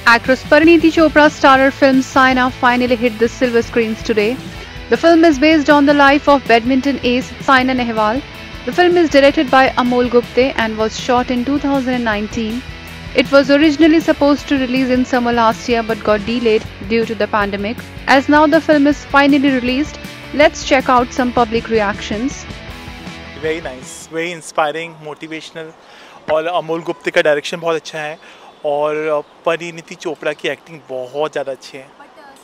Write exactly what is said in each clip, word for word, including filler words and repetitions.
Actress Parineeti Chopra's starrer film Saina finally hit the silver screens today. The film is based on the life of badminton ace Saina Nehwal. The film is directed by Amol Gupte and was shot in two thousand nineteen. It was originally supposed to release in summer last year but got delayed due to the pandemic. As now the film is finally released, let's check out some public reactions. Very nice, very inspiring, motivational और अमोल गुप्ते का direction बहुत अच्छा है और परिणीति चोपड़ा की acting बहुत ज़्यादा अच्छी है।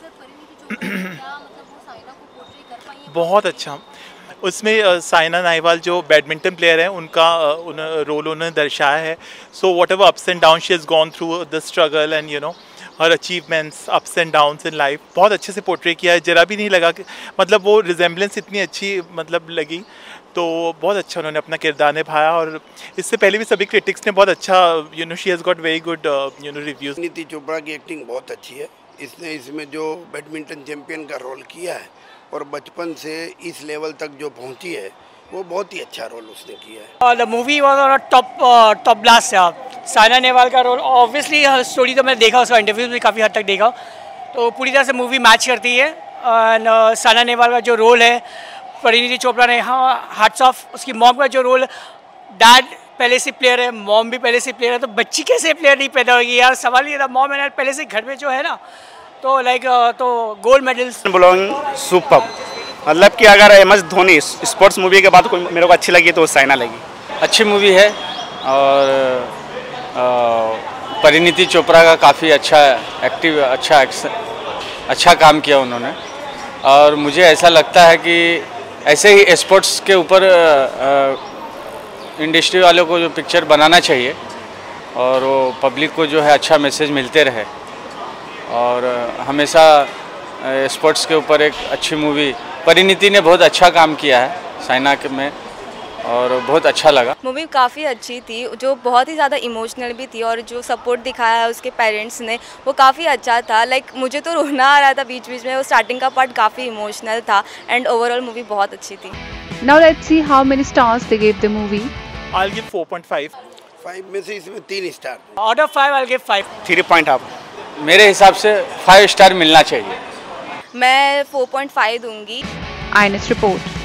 बहुत अच्छा, उसमें साइना नेहवाल जो बैडमिंटन प्लेयर है उनका उन रोल उन्होंने दर्शाया है। So whatever ups and down she has gone through the struggle and you know her achievements ups and downs in life बहुत अच्छे से पोर्ट्रे किया है। जरा भी नहीं लगा कि मतलब वो रिजेम्बलेंस इतनी अच्छी मतलब लगी, तो बहुत अच्छा उन्होंने अपना किरदार निभाया। और इससे पहले भी सभी क्रिटिक्स ने बहुत अच्छा you know she has got very good you know reviews. Parineeti Chopra की एक्टिंग बहुत अच्छी है। इसने इसमें जो बैडमिंटन चैंपियन का रोल किया है और बचपन से इस लेवल तक जो पहुंची है वो बहुत ही अच्छा रोल उसने किया है। The movie was on top top blast है। साइना नेहवाल का रोल ऑब्वियसली स्टोरी तो मैंने देखा, उसका इंटरव्यूज भी काफ़ी हद तक देखा, तो पूरी तरह से मूवी मैच करती है। एंड साइना नेहवाल का जो रोल है परिणीति चोपड़ा ने, हाँ हार्ट्स ऑफ, उसकी मॉम का जो रोल, डैड पहले से प्लेयर है, मॉम भी पहले से प्लेयर है, तो बच्ची कैसे प्लेयर नहीं पैदा होगी यार, सवाल ये था। मॉम एंड डैड पहले से घर में जो है ना, तो लाइक तो गोल्ड मेडल्स बिलोंग सुपर, मतलब कि अगर M S Dhoni sports movie के बाद कोई मेरे को अच्छी लगी तो साइना लगी। अच्छी मूवी है और परिणीति चोपड़ा का काफ़ी अच्छा एक्टिव अच्छा अच्छा काम किया उन्होंने। और मुझे ऐसा लगता है कि ऐसे ही स्पोर्ट्स के ऊपर इंडस्ट्री वालों को जो पिक्चर बनाना चाहिए और वो पब्लिक को जो है अच्छा मैसेज मिलते रहे। और हमेशा स्पोर्ट्स के ऊपर एक अच्छी मूवी, परिणीति ने बहुत अच्छा काम किया है साइना के में और बहुत अच्छा लगा। मूवी काफ़ी अच्छी थी, जो बहुत ही ज़्यादा इमोशनल भी थी और जो सपोर्ट दिखाया है उसके पेरेंट्स ने वो काफ़ी अच्छा था। लाइक मुझे तो रोना आ रहा था बीच बीच में, वो स्टार्टिंग का पार्ट काफ़ी इमोशनल था एंड ओवरऑल मूवी बहुत अच्छी थी। Now let's see how many stars they gave the movie. I'll give four point five. Five में से इसमें तीन star. Out of five I give five. Three point half. मेरे हिसाब से फाइव स्टार मिलना चाहिए। मैं फोर पॉइंट फाइव दूंगी। I N S report.